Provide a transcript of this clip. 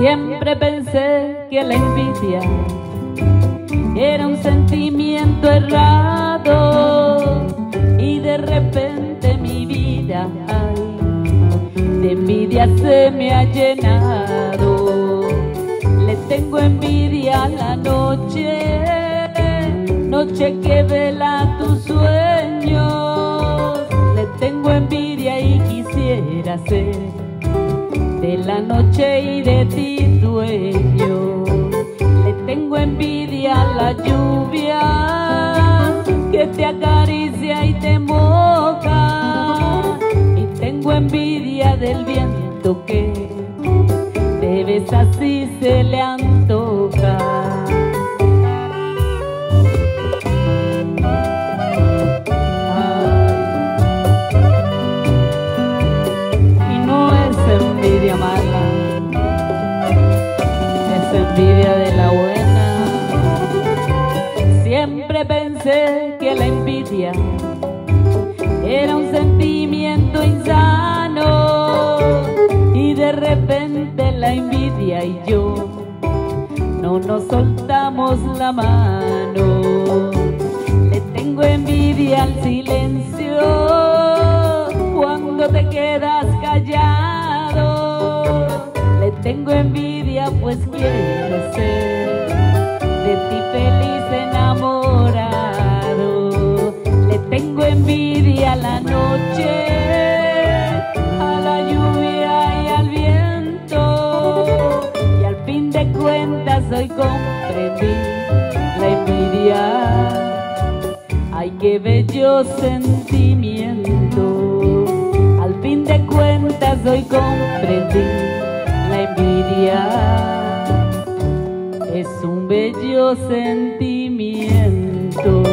Siempre pensé que la envidia era un sentimiento errado, y de repente mi vida, ay, de envidia se me ha llenado. Le tengo envidia a la noche, noche que vela tus sueños. Le tengo envidia y quisiera ser de la noche y de ti dueño. Le tengo envidia a la lluvia que te acaricia y te moja, y tengo envidia del viento que te besa si se le antoja. Envidia mala, es envidia de la buena. Siempre pensé que la envidia era un sentimiento insano, y de repente la envidia y yo no nos soltamos la mano. Le tengo envidia al silencio cuando te quedas callado. Le tengo envidia pues quiero ser de ti feliz enamorado. Le tengo envidia a la noche, a la lluvia y al viento, y al fin de cuentas hoy comprendí la envidia. Ay, qué bello sentimiento. Al fin de cuentas hoy comprendí la envidia es un bello sentimiento.